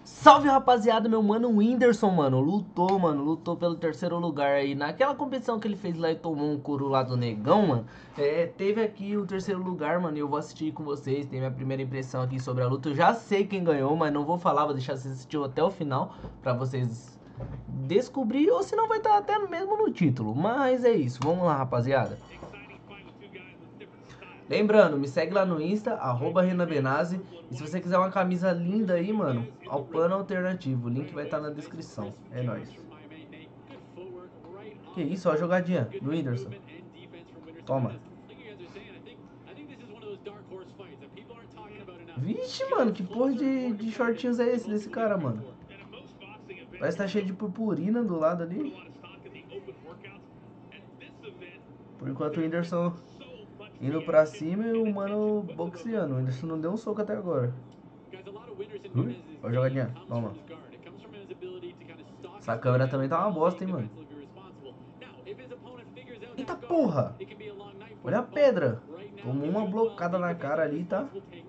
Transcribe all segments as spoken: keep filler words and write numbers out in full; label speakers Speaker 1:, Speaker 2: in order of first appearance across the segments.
Speaker 1: Salve, rapaziada, meu mano Whindersson, mano, lutou, mano, lutou pelo terceiro lugar aí. Naquela competição que ele fez lá e tomou um couro lá do negão, mano, é, teve aqui o terceiro lugar, mano, e eu vou assistir com vocês, tem minha primeira impressão aqui sobre a luta. Eu já sei quem ganhou, mas não vou falar, vou deixar vocês assistir até o final, pra vocês descobrir, ou se não vai estar até mesmo no título. Mas é isso, vamos lá, rapaziada. Lembrando, me segue lá no Insta, arroba Renan Benazzi. E se você quiser uma camisa linda aí, mano, ao plano alternativo. O link vai estar na descrição. É nóis. Que isso, ó a jogadinha do Whindersson. Toma. Vixe, mano, que porra de, de shortinhos é esse desse cara, mano? Parece que tá cheio de purpurina do lado ali. Por enquanto o Whindersson indo pra cima e o mano boxeando. O Whindersson não deu um soco até agora. Ui, ó a jogadinha, toma. Essa câmera também tá uma bosta, hein, mano. Eita porra! Olha a pedra. Tomou uma blocada na cara ali, tá?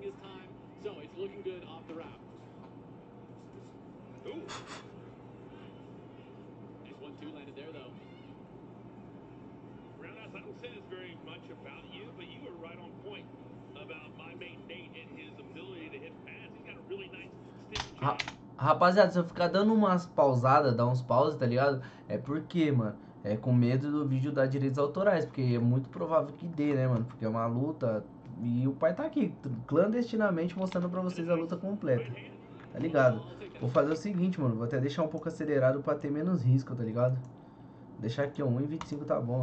Speaker 1: Ra- Rapaziada, se eu ficar dando umas pausadas, dar uns pauses, tá ligado? É porque, mano, é com medo do vídeo dar direitos autorais, porque é muito provável que dê, né, mano? Porque é uma luta e o pai tá aqui, clandestinamente, mostrando pra vocês a luta completa, tá ligado? Vou fazer o seguinte, mano, vou até deixar um pouco acelerado pra ter menos risco, tá ligado? Deixar aqui, ó, um e vinte e cinco tá bom.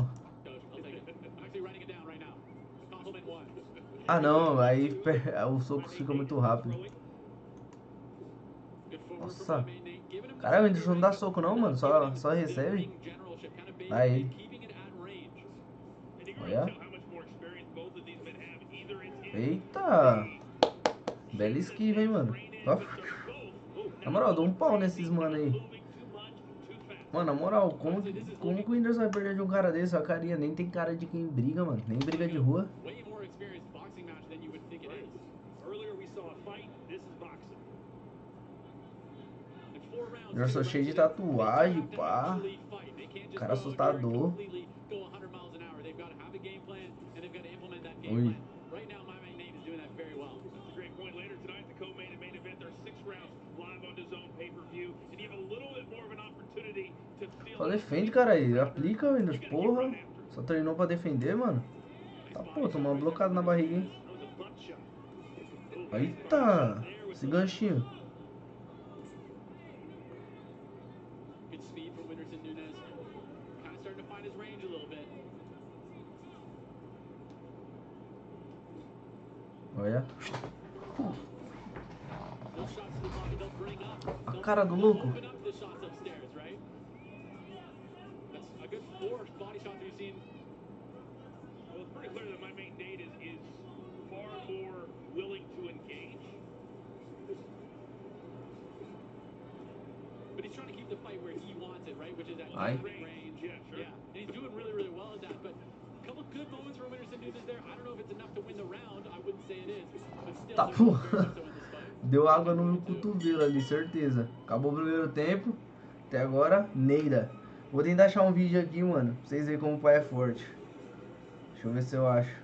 Speaker 1: Ah, não, aí o soco fica muito rápido. Nossa. Caralho, o Whindersson não dá soco não, mano. Só, só recebe. Aí. Olha. Eita. Bela esquiva, hein, mano. Ó. Na moral, eu dou um pau nesses mano aí. Mano, na moral, como, como que o Whindersson vai perder de um cara desse? A carinha nem tem cara de quem briga, mano. Nem briga de rua. Eu sou cheio de tatuagem, pá. Cara assustador. Ui. Só defende, cara aí. Aplica, Windows. Porra. Só treinou pra defender, mano. Tá, pô, tomou uma blocada na barriga, hein. Eita. Esse ganchinho. Olha. A cara do louco. Ai. Tá, porra. Deu água no meu cotovelo ali, certeza. Acabou o primeiro tempo. Até agora, Neira. Vou tentar achar um vídeo aqui, mano. Pra vocês verem como o pai é forte. Deixa eu ver se eu acho.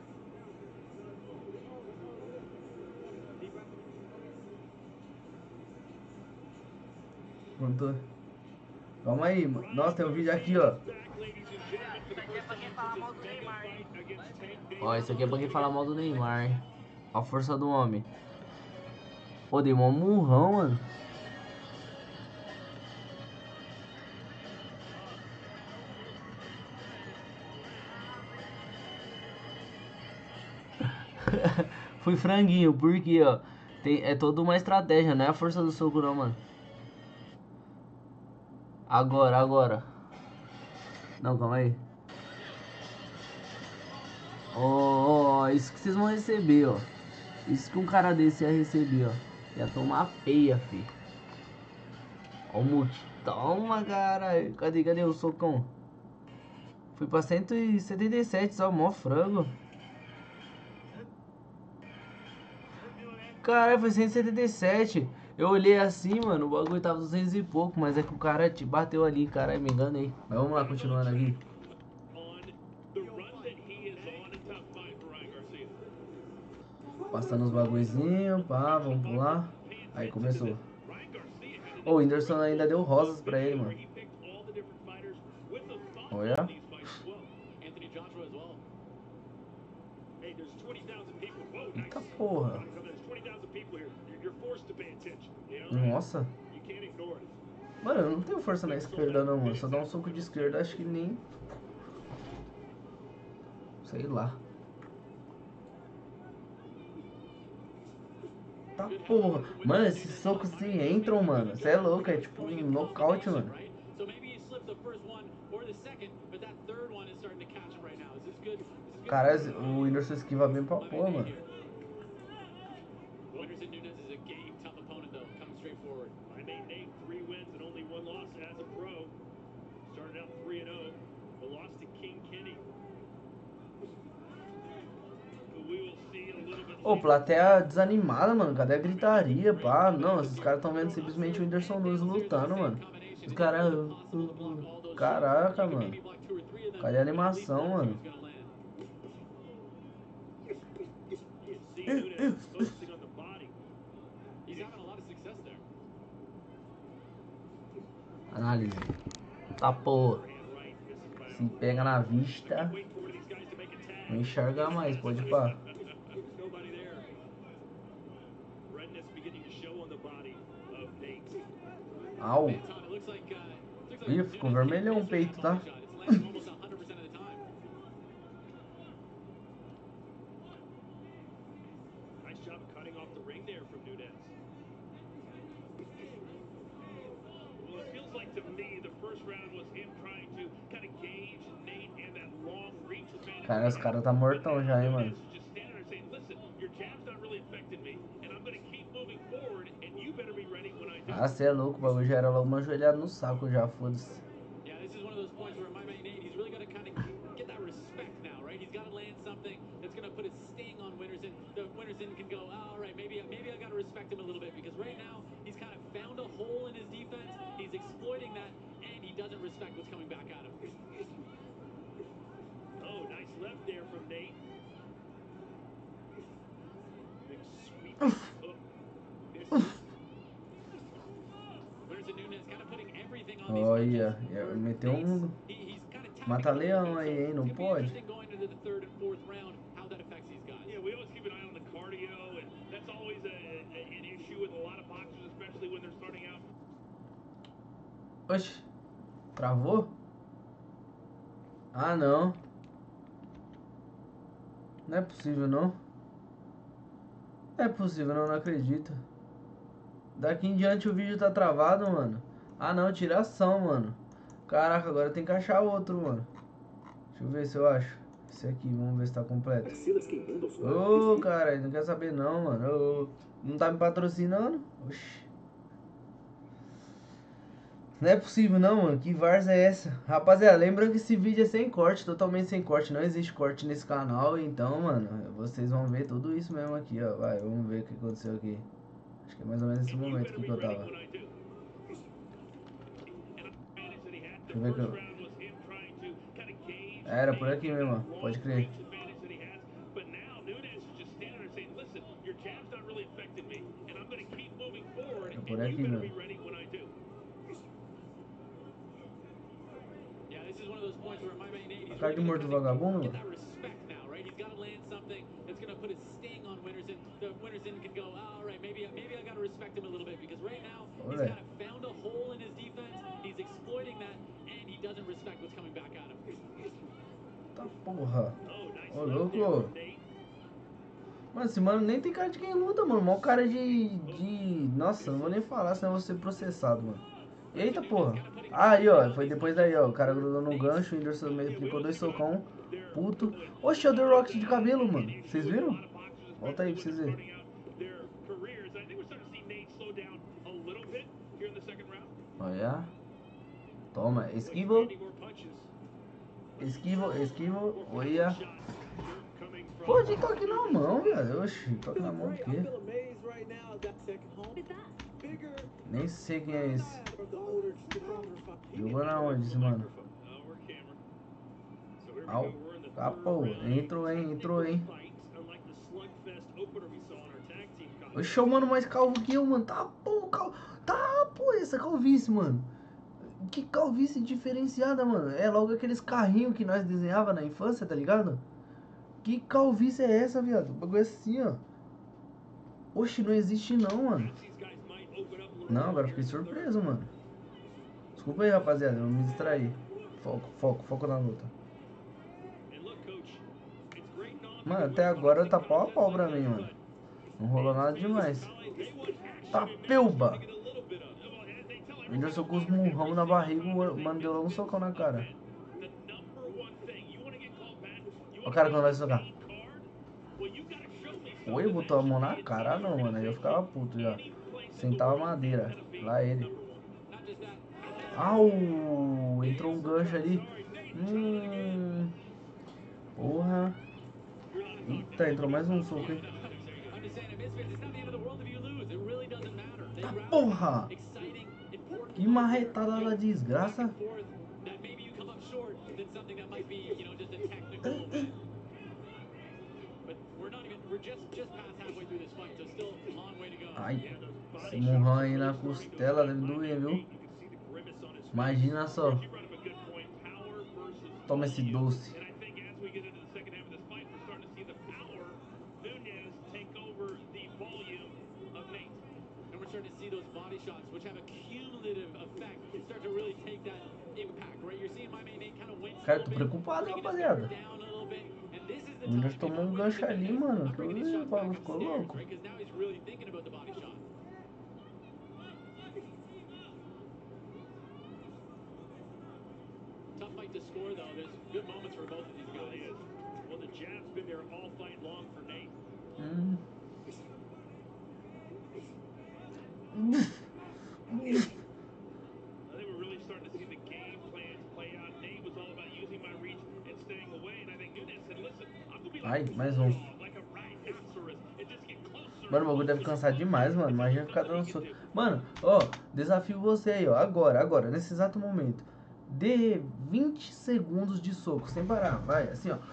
Speaker 1: Pronto. Calma aí, mano. Nossa, tem um vídeo aqui, ó. Ó, isso aqui é pra quem fala mal do Neymar, hein? A força do homem. Pô, dei um murrão, mano. Fui franguinho, porque, ó. Tem, é toda uma estratégia, não é a força do soco, não, mano. Agora, agora. Não, calma aí. Ó, ó, ó, isso que vocês vão receber, ó. Isso que um cara desse ia receber, ó. Ia tomar peia, fi. Ó o multi. Toma, caralho. Cadê, cadê o socão? Fui pra cento e setenta e sete, só mó frango. Caralho, foi cento e setenta e sete. Eu olhei assim, mano, o bagulho tava duzentos e pouco, mas é que o cara te bateu ali, caralho, me enganei. Mas vamos lá, continuando aqui. Passando os bagulhozinhos, pá, vamos pular. Aí começou. Ô, o Whindersson ainda deu rosas pra ele, mano. Olha. Eita porra. Nossa. Mano, eu não tenho força na esquerda não, mano. Só dá um soco de esquerda, acho que nem... Sei lá. Tá porra. Mano, esses socos sim entram, mano. Você é louco, é tipo um nocaute, mano. Caralho, o Whindersson esquiva bem pra porra, mano. Ô, plateia desanimada, mano. Cadê a gritaria, pá? Não, esses caras tão vendo simplesmente o Whindersson Nunes lutando, mano. Os caras... Caraca, mano. Cadê a animação, mano? Análise. Tá porra. Se pega na vista. Não enxerga mais, pode ir pá. Au. Ih, ficou vermelhão o peito, tá? Cara, os caras tá mortão já, hein, mano. Ah, cê é louco, o bagulho já era logo uma joelhada no saco já, foda-se. Olha, meteu um mata-leão aí, hein? Não pode. Oxi, travou? Ah, não. Não é possível, não. Não é possível, não, não acredito. Daqui em diante o vídeo tá travado, mano. Ah, não, tiração, mano. Caraca, agora tem que achar outro, mano. Deixa eu ver se eu acho. Esse aqui, vamos ver se tá completo. Ô, oh, cara, não quer saber não, mano. Oh, não tá me patrocinando? Oxi. Não é possível não, mano. Que várzea é essa? Rapaziada, lembra que esse vídeo é sem corte, totalmente sem corte. Não existe corte nesse canal, então, mano, vocês vão ver tudo isso mesmo aqui, ó. Vai, vamos ver o que aconteceu aqui. Acho que é mais ou menos esse momento aqui que eu tava. Deixa eu ver que eu... Era por aqui mesmo, ó. Pode crer. É por aqui mesmo. A cara de morto vagabundo, mano. Olha. Tá porra. Ô, louco. Mano, esse mano nem tem cara de quem luta, mano. Mó cara de, de... Nossa, não vou nem falar, senão eu vou ser processado, mano. Eita, porra. Ah, aí, ó. Foi depois daí, ó. O cara grudou no gancho, o Whindersson aplicou dois socão. Puto. Oxe, é o The Rock de cabelo, mano. Vocês viram? Volta aí pra vocês verem. Olha. Toma, esquivo. Esquivo, esquivo. Olha. Pô, de toque na mão, velho. Oxi, toque na mão o quê? Nem sei quem é esse. Jogou na onde esse mano? Au. Ah, pô. Entrou, hein? Entrou, hein? Oxe, o mano mais calvo que eu, mano. Tá, pô, cal... Tá, pô, essa calvície, mano. Que calvície diferenciada, mano. É logo aqueles carrinhos que nós desenhava na infância, tá ligado? Que calvície é essa, viado? O bagulho é assim, ó. Oxe, não existe não, mano. Não, agora fiquei surpreso, mano. Desculpa aí, rapaziada, eu me distraí. Foco, foco, foco na luta. Mano, até agora tá pau a pau pra mim, mano. Não rolou nada demais. Tá pelba! O Whindersson com os murrão na barriga, o mano deu logo um socão na cara. Ó o cara quando vai socar. Oi, botou a mão na cara, não, mano. Aí eu ficava puto já. Sentava madeira. Lá ele. Au! Entrou um gancho ali. Hum. Porra. Eita, entrou mais um soco, hein? Tá porra! Que marretada da desgraça. Ai, esse murrão aí na costela deve doer, viu? Imagina só. Toma esse doce. Cara, eu tô preocupado, rapaziada. O Whindersson tomou um gancho ali, mano. Que o bagulho ficou louco.
Speaker 2: Tough fight to score, though. There's good moments for both of these guys. Well, the jab's been there all fight long for Nate.
Speaker 1: Hum.
Speaker 2: I think we're really starting to see the game plans play out. Nate was all about using my reach and staying away, and I think Nunes said, listen, I'm gonna be
Speaker 1: Ai,
Speaker 2: like,
Speaker 1: mais um.
Speaker 2: like a rhinoceros and just get closer.
Speaker 1: Mano, o bagulho deve cansar demais, mano. Imagina ficar dando soco. Mano, ó, desafio você aí, ó. Agora, agora, nesse exato momento. Dê vinte segundos de soco, sem parar. Vai, assim, ó.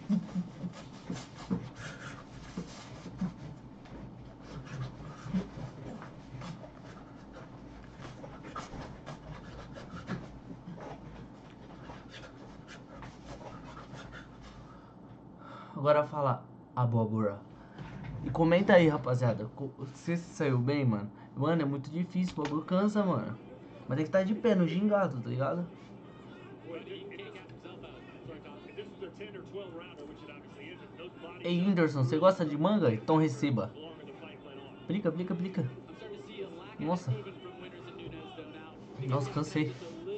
Speaker 1: Agora fala abóbora. E comenta aí, rapaziada. Se saiu bem, mano. Mano, é muito difícil, o bagulho cansa, mano. Mas tem que estar de pé no gingado, tá ligado? Ei, Whindersson, você gosta de manga? Então receba. Aplica, aplica, aplica. Nossa. Nossa, cansei.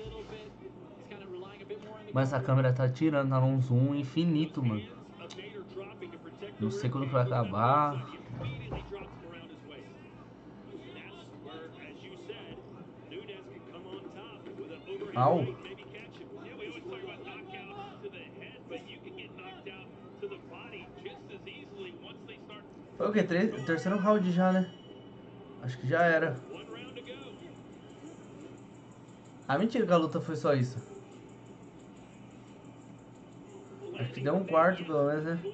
Speaker 1: Mas a câmera tá tirando, tá num zoom infinito, mano. Não sei quando que vai acabar. Au. Foi o que? Terceiro round já, né? Acho que já era. Ah, mentira que a luta foi só isso. Acho que deu um quarto pelo menos, né?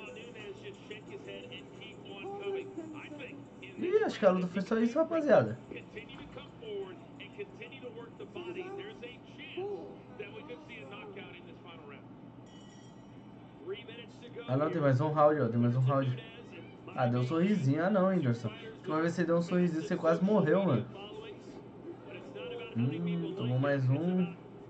Speaker 1: Ih, acho que a luta foi só isso, rapaziada. Ah não, tem mais um round, ó, tem mais um round. Ah, deu um sorrisinho. Ah não, Whindersson. A última vez que você deu um sorrisinho, você quase morreu, mano. Hum, tomou mais um.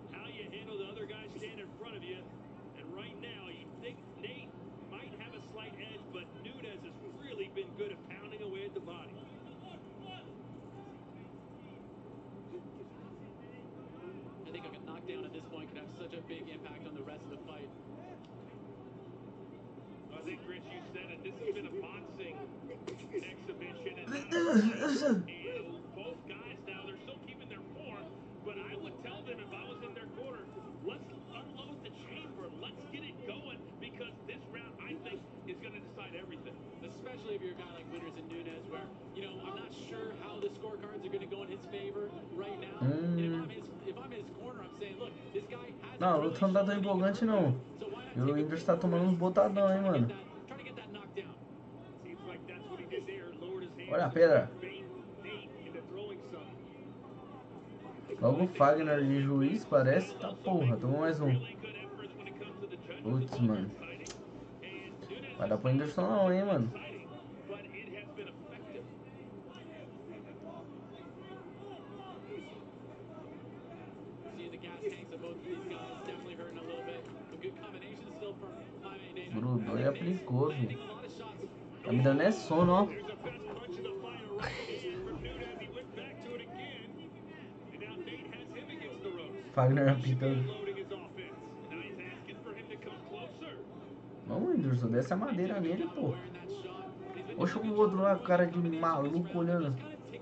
Speaker 2: I think a knockdown at this point could have such a big impact on the rest of the fight. I think, Chris, you said it. This has been a boxing exhibition, and, and both guys now, they're still keeping their form, but I would tell them if I was in their corner, let's unload the chamber, let's get it going, because this round, I think, is going to decide everything. Especially if you're a guy like Winters and Nunes, where, you know, I'm not sure how the scorecards are going to go in his
Speaker 1: Não, o luta não tá tão empolgante não. E o Whindersson tá tomando uns botadão, hein, mano. Olha a pedra. Logo o Fagner de juiz, parece. Tá porra, tomou mais um. Putz, mano. Vai dar pro Whindersson não, hein, mano. Grudou e aplicou, filho. Tá me dando é sono, ó. Fagner apitando. Vamos, Whindersson, desce a madeira nele, pô. Oxe, o outro lá, cara de maluco olhando.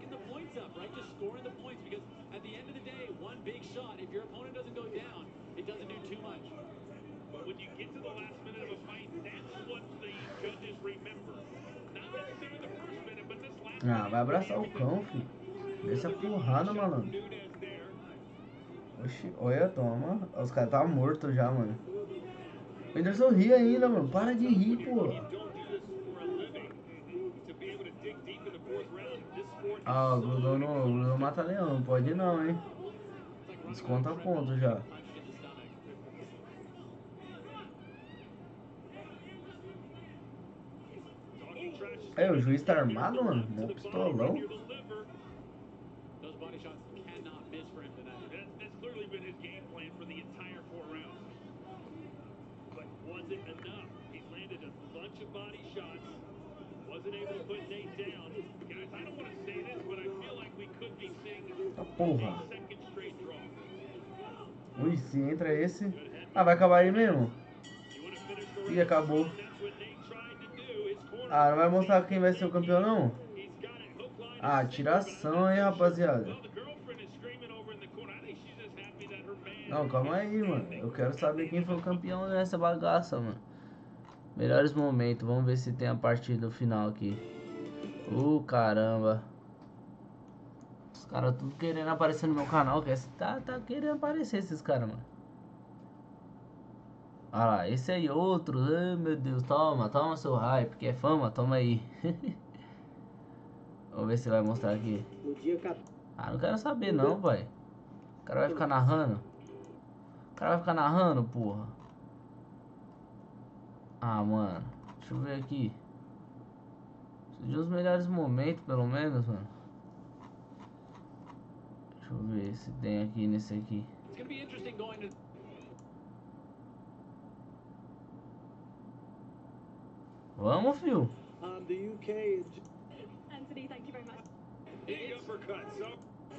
Speaker 1: Ah, vai abraçar o cão, filho. Desce a porrada, malandro. Oxi, olha, toma. Os caras tá mortos já, mano. O Whindersson ri ainda, mano. Para de rir, pô. Ah, o grudou no, grudou no mata-leão. Não pode não, hein. Desconta ponto já. É, o juiz tá armado, mano. Mó pistolão. Tá porra. Ui, se entra esse... Ah, vai acabar aí mesmo? Ih, acabou. Ah, não vai mostrar quem vai ser o campeão, não? Ah, tiração, hein, rapaziada. Não, calma aí, mano. Eu quero saber quem foi o campeão dessa bagaça, mano. Melhores momentos. Vamos ver se tem a partida final aqui. Uh, caramba. Os caras tudo querendo aparecer no meu canal. Que tá, tá querendo aparecer esses caras, mano. Olha lá, esse aí outro. Ai, meu Deus, toma, toma seu hype. Que é fama, toma aí. Vamos ver se vai mostrar aqui. Ah, não quero saber não, pai. O cara vai ficar narrando. O cara vai ficar narrando, porra. Ah, mano. Deixa eu ver aqui. Preciso de uns melhores momentos, pelo menos, mano. Deixa eu ver se tem aqui nesse aqui. Vamos, fio.
Speaker 3: Anthony, thank you very much.
Speaker 2: Big uppercut. So,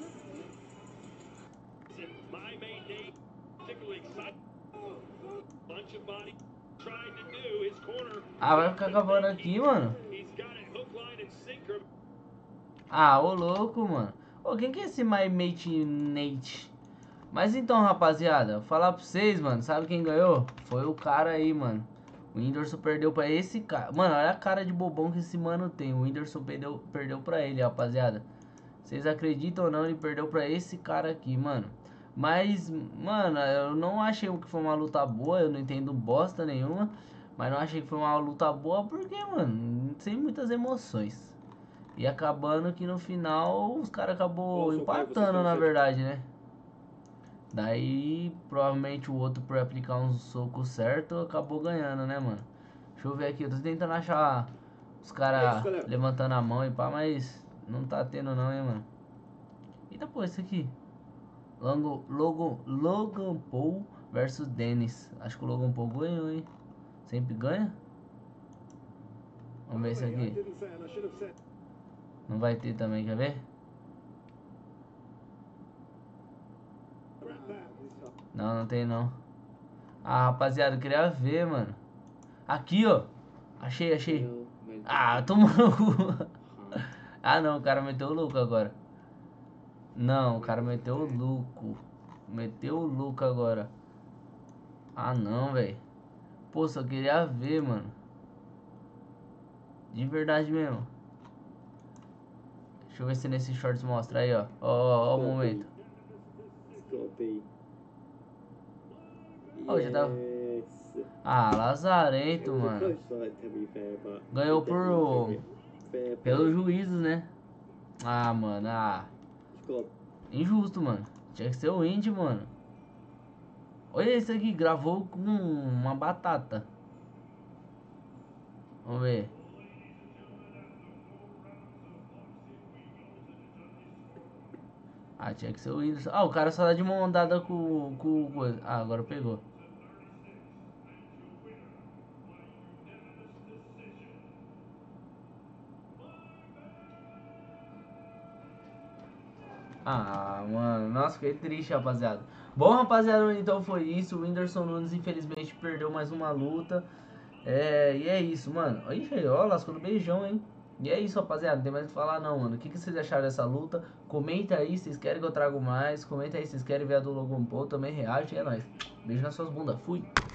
Speaker 2: my main day, particularly excited. Bunch of body trying to do his corner.
Speaker 1: Ah, vai ficar acabando aqui, mano.
Speaker 2: He's got it hook, line, and sinker.
Speaker 1: Ah, ô louco, mano. Ô, quem que é esse My Mate Nate? Mas então, rapaziada, vou falar pra vocês, mano. Sabe quem ganhou? Foi o cara aí, mano. O Whindersson perdeu pra esse cara. Mano, olha a cara de bobão que esse mano tem. O Whindersson perdeu, perdeu pra ele, rapaziada. Vocês acreditam ou não, ele perdeu pra esse cara aqui, mano. Mas, mano, eu não achei que foi uma luta boa. Eu não entendo bosta nenhuma. Mas não achei que foi uma luta boa porque, mano, sem muitas emoções. E acabando que no final os caras acabou empatando, na verdade, né? Daí, provavelmente o outro, por aplicar um soco certo, acabou ganhando, né, mano? Deixa eu ver aqui, eu tô tentando achar os caras levantando a mão e pá, mas não tá tendo não, hein, mano. Eita, pô, esse aqui. Logo, Logan, Logan Paul versus Dennis. Acho que o Logan Paul ganhou, hein? Sempre ganha? Vamos ver esse aqui. Não vai ter também, quer ver? Não, não tem não. Ah, rapaziada, eu queria ver, mano. Aqui, ó. Achei, achei. Ah, toma no cu. Ah, não, o cara meteu o louco agora. Não, o cara meteu o louco. Meteu o louco agora. Ah, não, velho. Pô, só queria ver, mano. De verdade mesmo. Deixa eu ver se nesse shorts mostra aí, ó. Ó, ó, ó o momento. Oh, já tava... Ah, lazarento, mano. Ganhou por... pelos juízes, né? Ah, mano, ah. Injusto, mano. Tinha que ser o Indy, mano. Olha esse aqui, gravou com uma batata. Vamos ver. Ah, tinha que ser o Whindersson. Ah, o cara só dá de mão andada com o coisa. Ah, agora pegou. Ah, mano, nossa, fiquei triste, rapaziada. Bom, rapaziada, então foi isso. O Whindersson Nunes, infelizmente, perdeu mais uma luta. É, e é isso, mano. Ih, ó, lascou do beijão, hein? E é isso, rapaziada. Não tem mais o que falar, não, mano. O que, que vocês acharam dessa luta? Comenta aí se vocês querem que eu traga mais. Comenta aí se vocês querem ver a do Logan Paul. Também reage. É nóis. Beijo nas suas bundas. Fui.